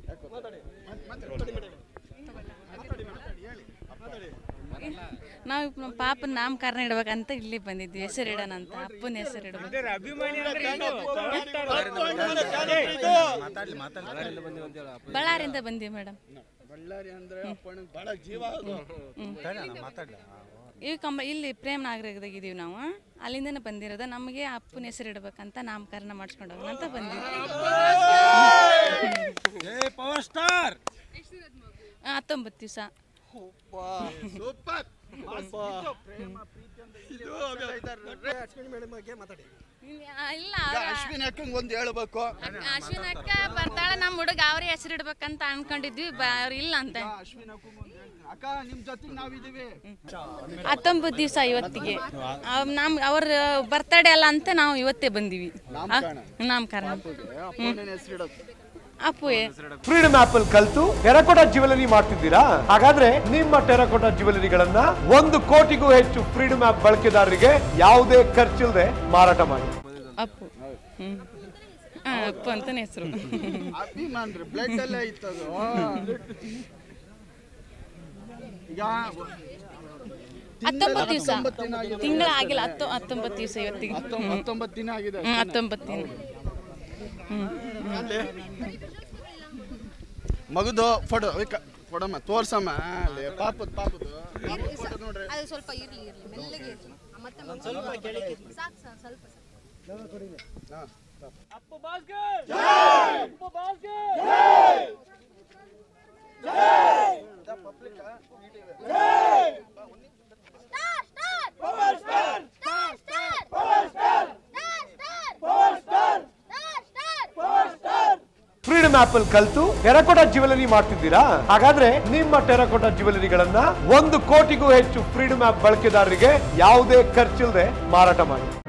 ನಾವು ನಮ್ಮ ಪಾಪನ ನಾಮಕರಣ ಇಡ್ಬೇಕಂತ ಇಲ್ಲಿ ಬಂದಿದ್ವಿ, ಹೆಸರು ಇಡೋಣ ಅಂತ, ಅಪ್ಪನ ಹೆಸರು ಇಡಬೇಕು. ಬಳ್ಳಾರಿಯಿಂದ ಬಂದೀವಿ ಮೇಡಮ್. ಇಲ್ಲಿ ಪ್ರೇಮ್ ನಾಗರಿಕದಾಗಿದ್ದೀವಿ ನಾವು, ಅಲ್ಲಿಂದನೇ ಬಂದಿರೋದು. ನಮಗೆ ಅಪ್ಪನ ಹೆಸರು ಇಡ್ಬೇಕಂತ ನಾಮಕರಣ ಮಾಡಿಸ್ಕೊಂಡು ಹೋಗೋಣ ಅಂತ ಬಂದ್ವಿ. 19 ದಿವಸ. ಅಶ್ವಿನಿ ಅಕ್ಕ ಬರ್ತಾಳ, ನಮ್ಮ ಹುಡುಗ ಅವ್ರ ಹೆಸರು ಇಡ್ಬೇಕಂತ ಅನ್ಕೊಂಡಿದ್ವಿ, ಅವ್ರು ಇಲ್ಲ ಅಂತ. 19 ದಿವಸ ಇವತ್ತಿಗೆ ಅವ್ರ ಬರ್ತಡೇ ಅಲ್ಲ ಅಂತ ನಾವು ಇವತ್ತೇ ಬಂದಿವಿ ನಾಮಕರಣ. ಫ್ರೀಡಮ್ ಆಪ್ ಅಲ್ಲಿ ಕಲ್ತು ಟೆರಕೋಟಾ ಜ್ಯುವೆಲರಿ ಮಾಡ್ತಿದ್ದೀರಾ? ಹಾಗಾದ್ರೆ ನಿಮ್ಮ ಟೆರಕೋಟಾ ಜ್ಯುವೆಲರಿಗಳನ್ನ 1 ಕೋಟಿಗೂ ಹೆಚ್ಚು ಫ್ರೀಡಮ್ ಆಪ್ ಬಳಕೆದಾರರಿಗೆ ಯಾವುದೇ ಖರ್ಚಿಲ್ಲದೆ ಮಾರಾಟ ಮಾಡಿ. ಅಪ್ಪು ಅಪ್ಪು ಅಂತಾನೆ ಹೆಸರು. ಬ್ಲಡ್ ಎಲ್ಲ ಇತ್ತದು. ಈಗ 19 ದಿವಸ, ತಿಂಗಳ ಆಗಿಲ್ಲ, 19 ದಿವಸ ಇವತ್ತಿಗೆ. 19 ದಿನ ಆಗಿದೆ. 19 ದಿನ. ಮಗುದು ಫೋಟೋ ಕೊಡಮ್ಮ, ತೋರ್ಸಮ್ಮ. ಪಾಪದ ನೋಡ್ರಿ, ಅದು ಸ್ವಲ್ಪ ಇರ್ಲಿ ಮೆಲ್ಲಗೆ ಮತ್ತೆ ಸ್ವಲ್ಪ ಸಾಕು ಸ್ವಲ್ಪ. ಅಪ್ಪು ಭಾಸ್ಕರ್ ಜೈ, ಅಪ್ಪು ಭಾಸ್ಕರ್ ಜೈ, ಜೈ ಪಬ್ಲಿಕ್ ಜೈ, star power star, star power star, star power star, star power star. Freedom app ಅಲ್ಲಿ ಕಲ್ತು ಟೆರಕೋಟಾ ಜ್ಯುವೆಲರಿ ಮಾಡ್ತಿದ್ದೀರಾ? ಹಾಗಾದ್ರೆ ನಿಮ್ಮ ಟೆರಕೋಟಾ ಜ್ಯುವೆಲರಿಗಳನ್ನ 1 ಕೋಟಿಗೂ ಹೆಚ್ಚು ಫ್ರೀಡಮ್ ಆಪ್ ಬಳಕೆದಾರರಿಗೆ ಯಾವುದೇ ಖರ್ಚಿಲ್ಲದೆ ಮಾರಾಟ ಮಾಡಿ.